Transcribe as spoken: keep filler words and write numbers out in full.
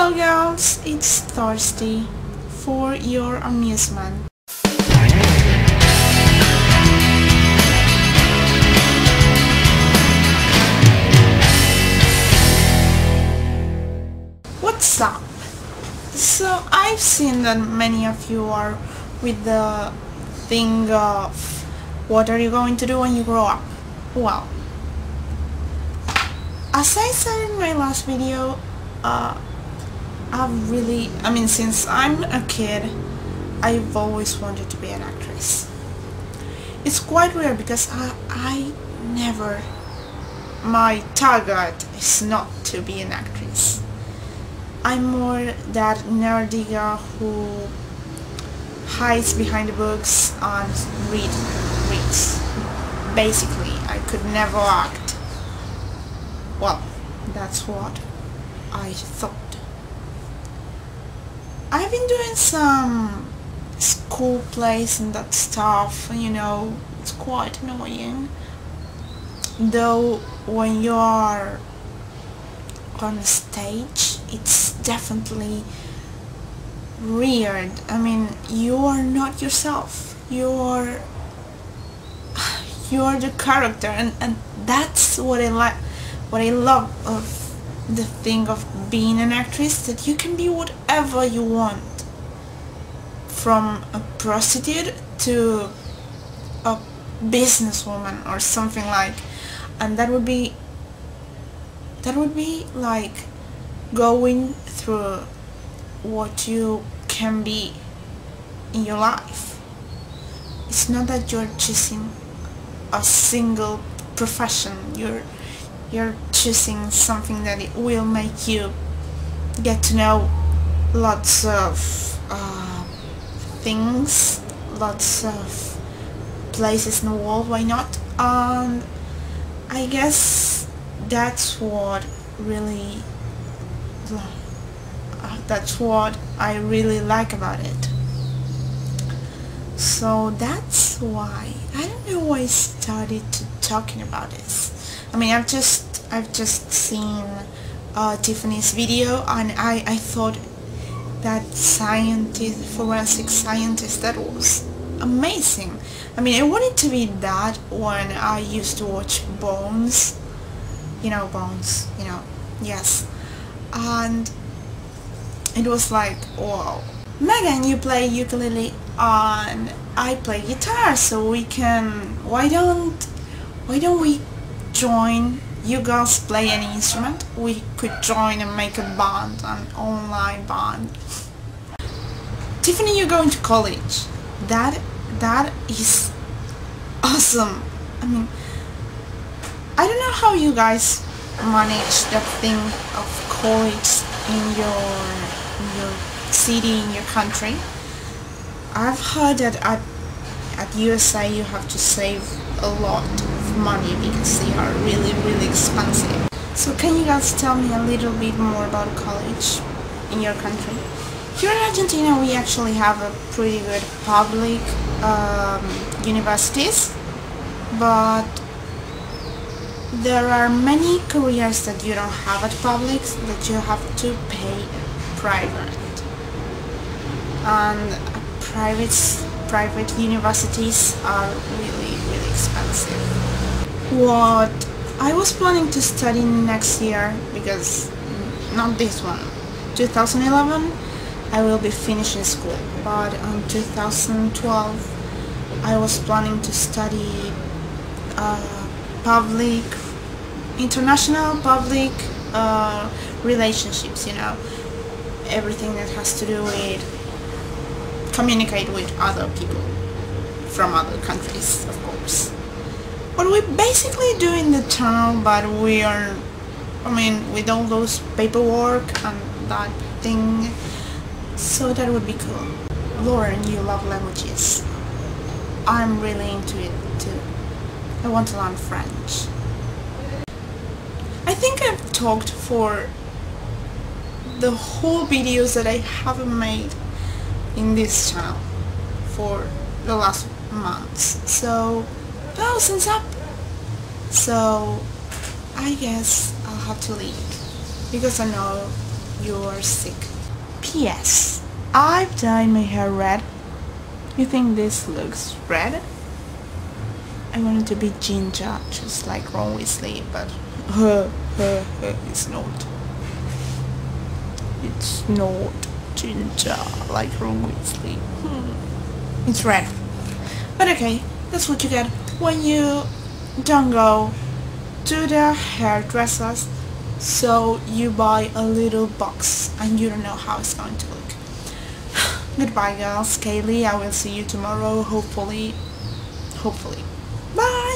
Hello girls, it's Thursday for your amusement. What's up? So I've seen that many of you are with the thing of what are you going to do when you grow up? Well, as I said in my last video, uh, I've really, I mean since I'm a kid, I've always wanted to be an actress. It's quite weird because I, I never, my target is not to be an actress. I'm more that nerdy girl who hides behind the books and read, reads. Basically, I could never act. Well, that's what I thought. I've been doing some school plays and that stuff, you know, it's quite annoying. Though when you are on stage, it's definitely weird. I mean, you are not yourself. You're you're the character, and and that's what I like. What I love of the thing of being an actress, that you can be whatever you want, from a prostitute to a businesswoman or something like, and that would be that would be like going through what you can be in your life. It's not that you're choosing a single profession, you're you're choosing something that it will make you get to know lots of uh, things, lots of places in the world, why not? And I guess that's what really uh, that's what I really like about it. So that's why I don't know why I started to talking about this. I mean, I've just I've just seen uh, Tiffany's video, and I, I thought that scientist, forensic scientist, that was amazing. I mean, I wanted to be that when I used to watch Bones. You know, Bones, you know, yes. And it was like, wow. Megan, you play ukulele and I play guitar, so we can, why don't, why don't we join? You girls play any instrument, we could join and make a band, an online band. Tiffany, you're going to college. That that is awesome. I mean, I don't know how you guys manage that thing of college in your in your city, in your country. I've heard that at at U S A you have to save a lot of money because they are really really expensive. So can you guys tell me a little bit more about college in your country? Here in Argentina we actually have a pretty good public um, universities, but there are many careers that you don't have at public, that you have to pay private, and private private universities are really really expensive. What I was planning to study next year, because not this one, two thousand eleven I will be finishing school, but in two thousand twelve I was planning to study uh, public international public uh, relationships, you know, everything that has to do with communicate with other people from other countries, of course. What we basically do in the tunnel, but we are, I mean, with all those paperwork and that thing, so that would be cool. Lauren, you love languages. I'm really into it too. I want to learn French. I think I've talked for the whole videos that I haven't made in this channel for the last months, so thousands up. So I guess I'll have to leave because I know you're sick. P S I've dyed my hair red. You think this looks red? I wanted to be ginger, just like Ron Weasley, but uh, uh, uh, it's not. It's not ginger like Ron Weasley. Hmm. It's red. But okay, that's what you get when you don't go to the hairdressers. So you buy a little box and you don't know how it's going to look. Goodbye girls, Kaylee, I will see you tomorrow, hopefully. Hopefully. Bye!